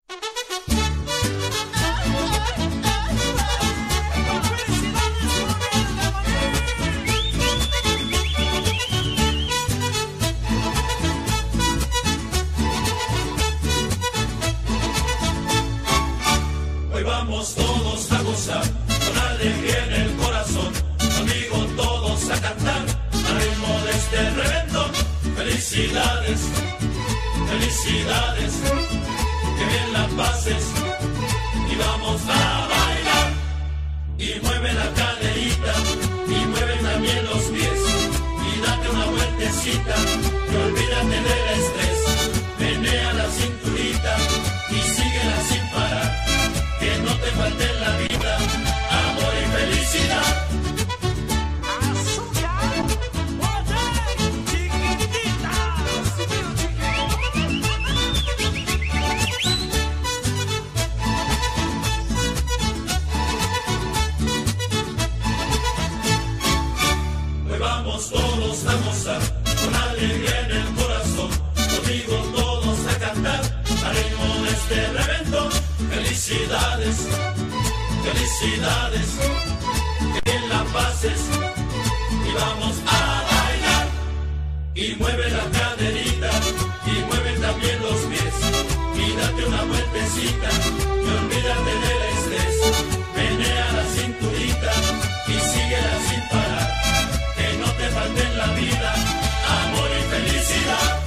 Hoy vamos todos a gozar, con alegría en el corazón, conmigo todos a cantar, al ritmo de este reventón. Felicidades, felicidades, que bien la pases, y vamos a bailar. Y mueve la caderita, y mueve también los pies, y date una vueltecita, y olvídate del estrés. Menea la cinturita, y síguela sin parar, que no te falte en la vida amor y felicidad. Hoy vamos todos a gozar, con alegría en el corazón, conmigo todos a cantar, al ritmo de este reventón. Felicidades, felicidades, que bien la pases, y vamos a bailar. Y mueve la caderita, y mueve también los pies, y date una vueltecita, y olvídate del estrés. Menea la cinturita, y síguela sin parar, que no te falte en la vida amor y felicidad.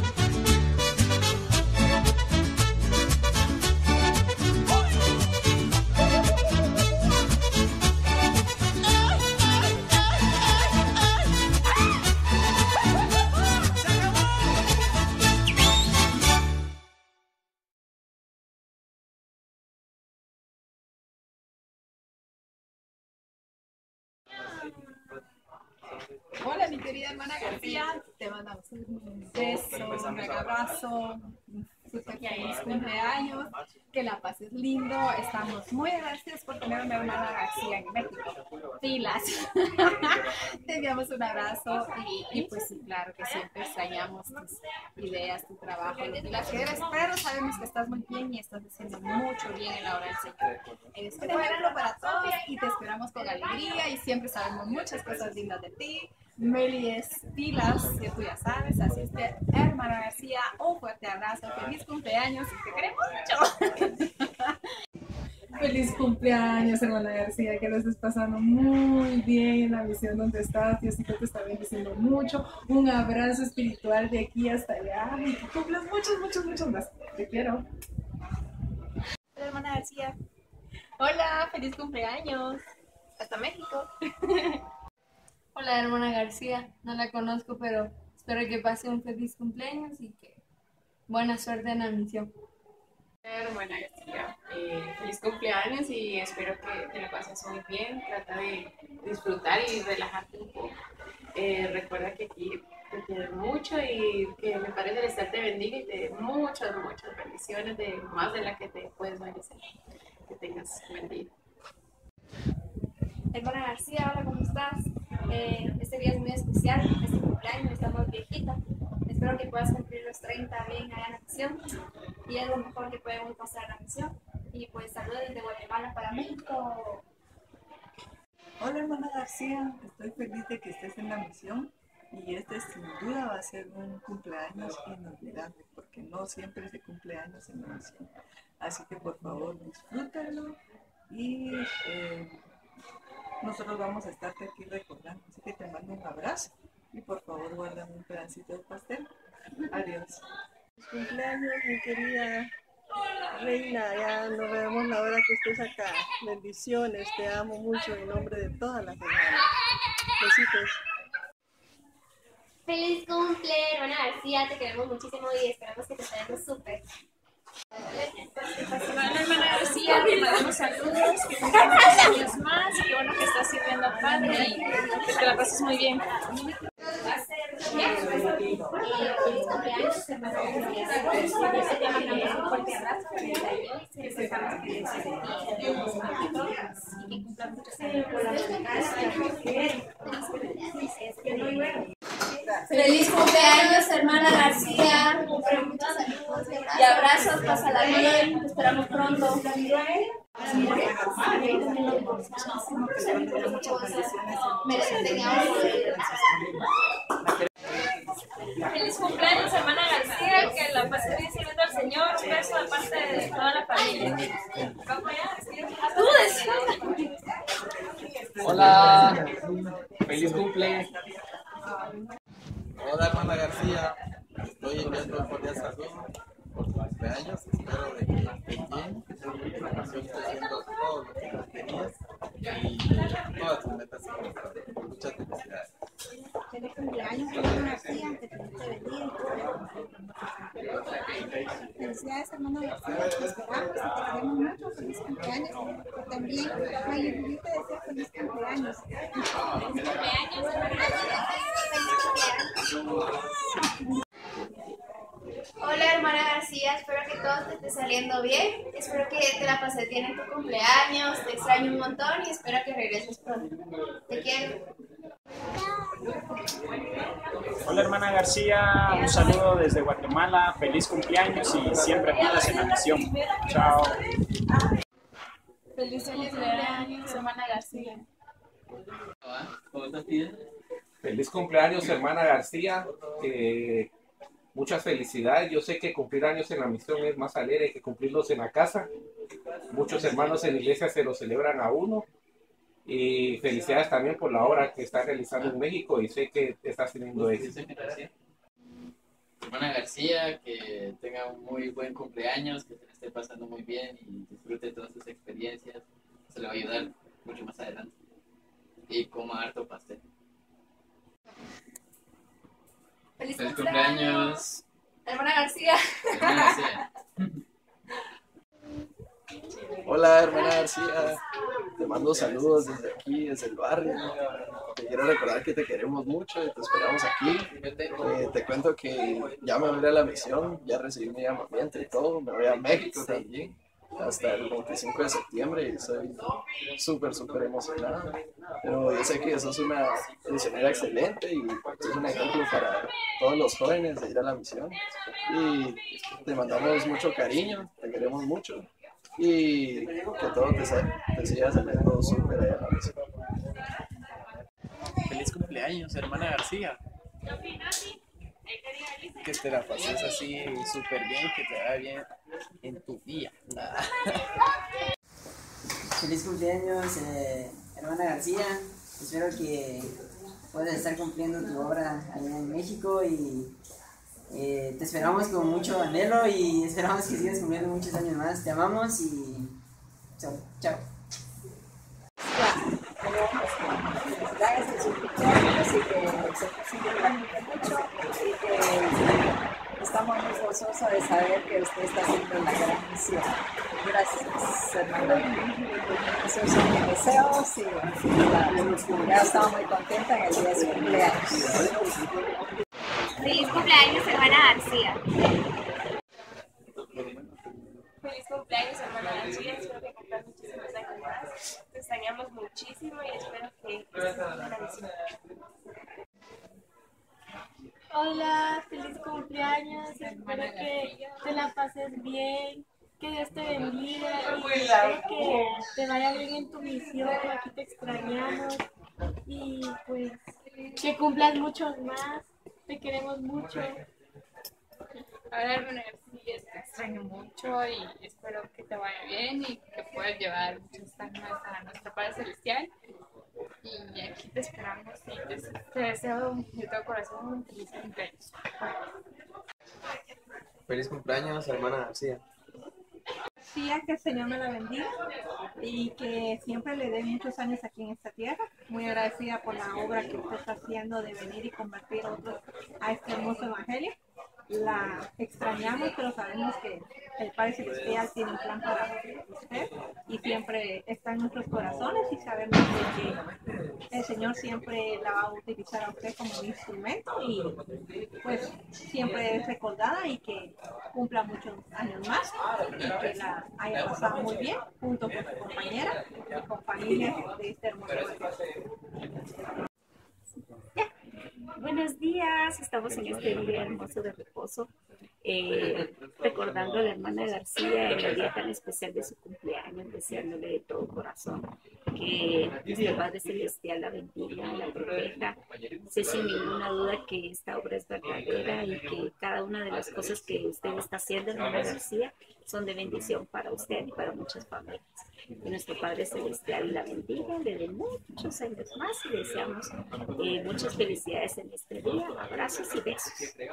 Hola, mi querida hermana García, te mandamos un beso, un abrazo, súper feliz cumpleaños, que la pases lindo. Estamos muy agradecidos por tener una hermana García en México. Pilas. Te enviamos un abrazo y pues sí, claro que siempre extrañamos tus ideas, tu trabajo, lo pilas que eres, pero sabemos que estás muy bien y estás haciendo mucho bien en la obra del Señor. Eres un ejemplo para todos y te esperamos con alegría y siempre sabemos muchas cosas lindas de ti. Meli es pilas, que tú ya sabes, así es que hermana García, un fuerte abrazo, feliz cumpleaños y te queremos mucho. Feliz cumpleaños, hermana García, que lo estés pasando muy bien en la misión donde estás. Diosito te está bendiciendo mucho. Un abrazo espiritual de aquí hasta allá y que cumplas muchos más. Te quiero. Hola, hermana García. Hola, feliz cumpleaños. Hasta México. Hola, hermana García. No la conozco, pero espero que pase un feliz cumpleaños y que buena suerte en la misión. Hermana García, feliz cumpleaños y espero que te lo pases muy bien. Trata de disfrutar y relajarte un poco. Recuerda que aquí te quiero mucho y que me parece el estar te bendiga y te dé muchas bendiciones, más de las que te puedes merecer. Que tengas buen día. Hermana García, hola, ¿cómo estás? Este día es muy especial, este cumpleaños, estamos viejita. Espero que puedas cumplir los 30 bien allá en la misión y es lo mejor que podemos pasar en la misión. Y pues saludos desde Guatemala para México. Hola, hermana García, estoy feliz de que estés en la misión y este sin duda va a ser un cumpleaños inolvidable porque no siempre se cumple años en la misión. Así que por favor disfrútalo y nosotros vamos a estarte aquí recordando. Así que te mando un abrazo y por favor guárdame un pedacito de pastel. Adiós. Feliz cumpleaños, mi querida reina, ya nos vemos la hora que estés acá. Bendiciones, te amo mucho en nombre de todas las hermanas. Besitos. Feliz cumple, hermana García, te queremos muchísimo y esperamos que te esté yendo súper. Hola, hermana García, te mandamos saludos, que tengas muchos años más y qué bueno que estás sirviendo a Padre y que te la pases muy bien. Feliz cumpleaños, hermana García. Te mandamos un fuerte abrazo desde ahí, que sepamos que Dios es de ti, y que cumplan muchos años. Feliz cumpleaños, hermana García. Cumple muchos saludos Y abrazos, pásala bien, te esperamos pronto. Feliz cumpleaños, hermana García, que la pases bien sirviendo al Señor. Un beso de parte de toda la familia. Vamos allá, Hola, feliz cumple. Hola, hermana García, estoy enviando un cordial saludo por tu cumpleaños. Espero de que estés bien, que tu programación esté haciendo todo lo que querías y todas tus metas se cumplan. Muchas felicidades. Feliz cumpleaños, hermana García, que Dios te bendiga. Felicidades, hermana García, te esperamos y te queremos mucho. Feliz cumpleaños. Y también, Mayo Judith te desea feliz cumpleaños. Feliz cumpleaños, hermana García. Feliz cumpleaños. Hola, hermana García, espero que todo te esté saliendo bien. Espero que te la pases bien en tu cumpleaños. Te extraño un montón y espero que regreses pronto. Te quiero. Hola, hermana García, un saludo desde Guatemala, feliz cumpleaños y siempre activas en la misión. Chao. Feliz cumpleaños, hermana García. ¿Cómo estás, tío? Feliz cumpleaños, hermana García. Muchas felicidades. Yo sé que cumplir años en la misión es más alegre que cumplirlos en la casa. Muchos hermanos en la iglesia se lo celebran a uno. Y felicidades también por la obra que estás realizando en México y sé que estás teniendo éxito. Hermana García, que tenga un muy buen cumpleaños, que se le esté pasando muy bien y disfrute todas sus experiencias. Se le va a ayudar mucho más adelante. Y coma harto pastel. Feliz cumpleaños, hermana García. Hermana García. Hola, hermana García, te mando saludos desde aquí, desde el barrio. Te quiero recordar que te queremos mucho y te esperamos aquí. Te cuento que ya me voy a ir a la misión, ya recibí mi llamamiento y todo, me voy a México también hasta el 25 de septiembre y soy súper emocionado. Pero yo sé que sos una misionera excelente y sos un ejemplo para todos los jóvenes de ir a la misión. Y te mandamos mucho cariño, te queremos mucho. Y que todo te siga saliendo súper allá en la misión. Feliz cumpleaños, hermana García. Que te la pases así súper bien, que te vaya bien en tu día. Feliz cumpleaños, hermana García. Espero que puedas estar cumpliendo tu obra allá en México y te esperamos con mucho anhelo y esperamos que sigas cumpliendo muchos años más. Te amamos y chao. Felicidades en sus cumpleaños y que se cumplan mucho y que estamos muy gozosos de saber que usted está haciendo la gran misión. Gracias, hermana. Esos son mis deseos y ya estamos muy contentas en el día de su cumpleaños. Feliz cumpleaños, hermana García. Feliz cumpleaños, hermana García. Espero que cumplas muchísimos años más. Te extrañamos muchísimo y espero que estés en la misión. Hola, feliz cumpleaños. Espero que te la pases bien. Que Dios te bendiga y espero que te vaya bien en tu misión. Aquí te extrañamos y pues que cumplas muchos más. Te queremos mucho. Hola, hermana García, te extraño mucho y espero que te vaya bien y que puedas llevar muchos años a nuestro Padre Celestial. Y aquí te esperamos y te deseo de todo corazón un feliz cumpleaños. Feliz cumpleaños, hermana García. Que el Señor me la bendiga y que siempre le dé muchos años aquí en esta tierra. Muy agradecida por la obra que usted está haciendo de venir y convertir a otros a este hermoso evangelio. La extrañamos, pero sabemos que el Padre Celestial tiene un plan para usted y siempre está en nuestros corazones y sabemos que el Señor siempre la va a utilizar a usted como un instrumento y pues siempre es recordada y que cumpla muchos años más y que la haya pasado muy bien junto con su compañera y con familia de este hermoso evangelio. Buenos días, estamos en este día hermoso de reposo. recordando a la hermana García en el día tan especial de su cumpleaños, deseándole de todo corazón que nuestro Padre Celestial la bendiga, la proteja. Sé sin ninguna duda que esta obra es verdadera y que cada una de las cosas que usted está haciendo, hermana García, son de bendición para usted y para muchas familias. Que nuestro Padre Celestial la bendiga, le dé muchos años más y deseamos muchas felicidades en este día. Abrazos y besos.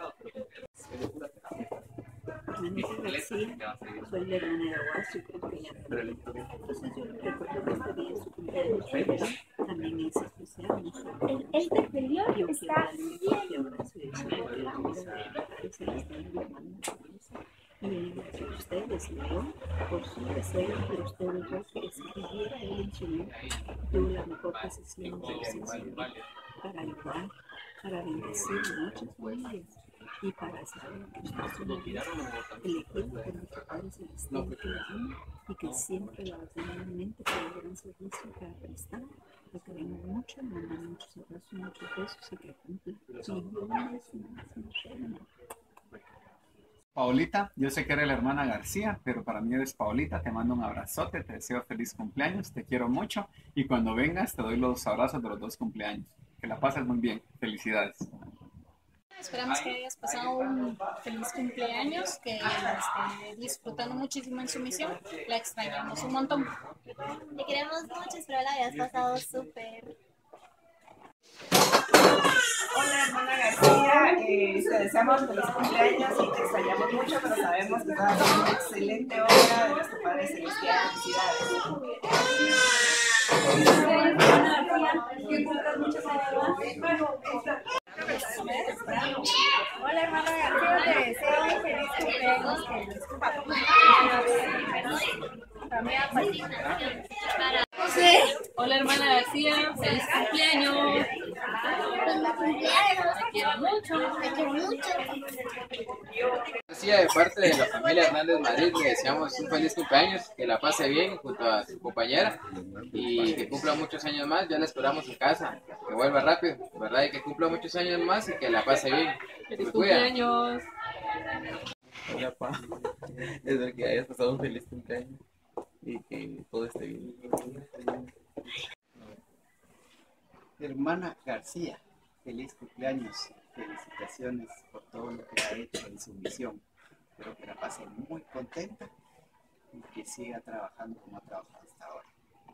Hermanita García, soy la hermana de Aguas, yo creo que ya. Entonces yo le recuerdo que este día es su cumpleaños, pero también es especial. El superior yo está quiero darle un fuerte abrazo y decirle que la amor de Padre Celestial lo manda y bendiga a ustedes, ¿no? Por su deseo, pero usted dijo que escribiera él en su mente, tuvo la mejor decisión de sensibilidad para ayudar, para bendecir a muchas familias y para saber que usted es una vida elegido por nuestro Padre Celestial que la ama y que siempre la va a tener en mente por el gran servicio que ha prestado. Lo queremos mucho, le mandamos muchos abrazos, muchos besos y que cumpla millones y más. Paulita, yo sé que eres la hermana García, pero para mí eres Paulita, te mando un abrazote, te deseo feliz cumpleaños, te quiero mucho y cuando vengas te doy los abrazos de los 2 cumpleaños. Que la pases muy bien, felicidades. Esperamos que hayas pasado un feliz cumpleaños, que esté disfrutando muchísimo en su misión. La extrañamos un montón. Te queremos mucho, espero la hayas pasado súper. Hola hermana García, te deseamos feliz cumpleaños y te extrañamos mucho, pero sabemos que vas a hacer una excelente obra de nuestro Padre Celestial. Felicidades. Hola hermana García, te deseo un feliz cumpleaños, que los Hola hermana García, feliz cumpleaños. Te quiero mucho. Te quiero mucho. García, de parte de la familia Hernández Madrid, le deseamos un feliz cumpleaños, que la pase bien junto a su compañera y que cumpla muchos años más. Ya la esperamos en casa, que vuelva rápido, ¿verdad? Y que cumpla muchos años más y que la pase bien. Feliz cumpleaños. Hola, Pa. Espero que hayas pasado un feliz cumpleaños y que todo esté bien. Hermana García, feliz cumpleaños. Felicitaciones por todo lo que ha hecho en su misión. Espero que la pase muy contenta y que siga trabajando como ha trabajado hasta ahora.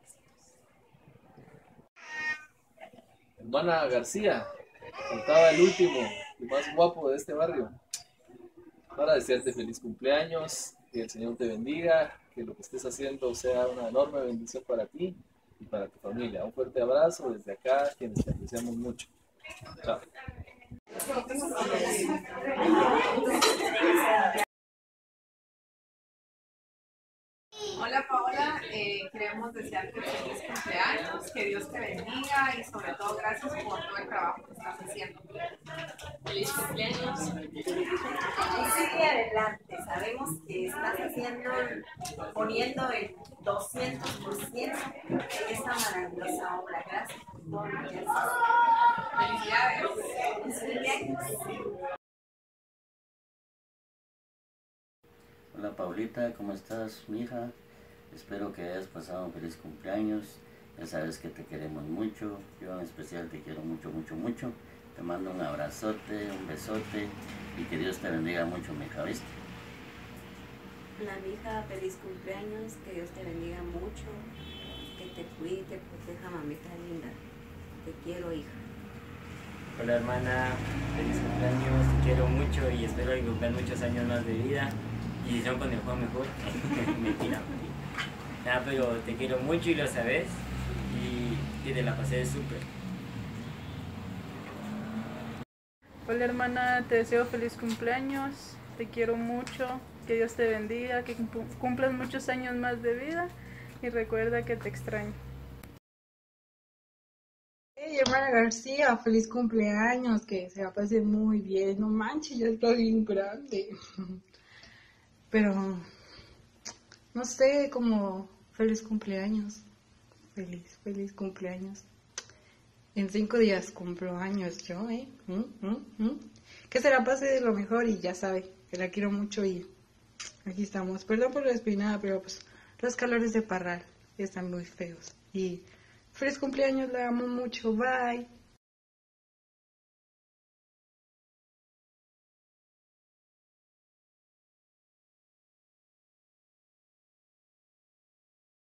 Hermana García, faltaba el último y más guapo de este barrio. Para desearte feliz cumpleaños, que el Señor te bendiga, que lo que estés haciendo sea una enorme bendición para ti y para tu familia. Un fuerte abrazo desde acá, quienes te apreciamos mucho. Chao. Hola Paola, queremos desearte feliz cumpleaños, que Dios te bendiga y sobre todo gracias por todo el trabajo que estás haciendo. Feliz cumpleaños. Sigue adelante, sabemos que estás haciendo, poniendo el 200% en esta maravillosa obra. Gracias por todo lo que haces. Felicidades. Hola Paulita, ¿cómo estás, mija? Espero que hayas pasado un feliz cumpleaños. Ya sabes que te queremos mucho. Yo en especial te quiero mucho, mucho, mucho. Te mando un abrazote, un besote y que Dios te bendiga mucho, mija, ¿viste? Hola, mija, feliz cumpleaños. Que Dios te bendiga mucho. Que te cuide, te proteja, mamita linda. Te quiero, hija. Hola hermana, feliz cumpleaños, te quiero mucho y espero que cumplan muchos años más de vida. Y si son con el juego mejor, mentira. Nada, pero te quiero mucho y lo sabes y te la pasé súper. Hola hermana, te deseo feliz cumpleaños, te quiero mucho, que Dios te bendiga, que cumplas muchos años más de vida y recuerda que te extraño. Hey hermana García, feliz cumpleaños, que se la pase muy bien, no manches, ya está bien grande. Pero, no sé, como feliz cumpleaños, feliz cumpleaños. En 5 días cumplo años yo, Que se la pase de lo mejor y ya sabe, que la quiero mucho y aquí estamos. Perdón por la despeinada, pero pues los calores de Parral están muy feos. Y feliz cumpleaños, la amo mucho, bye.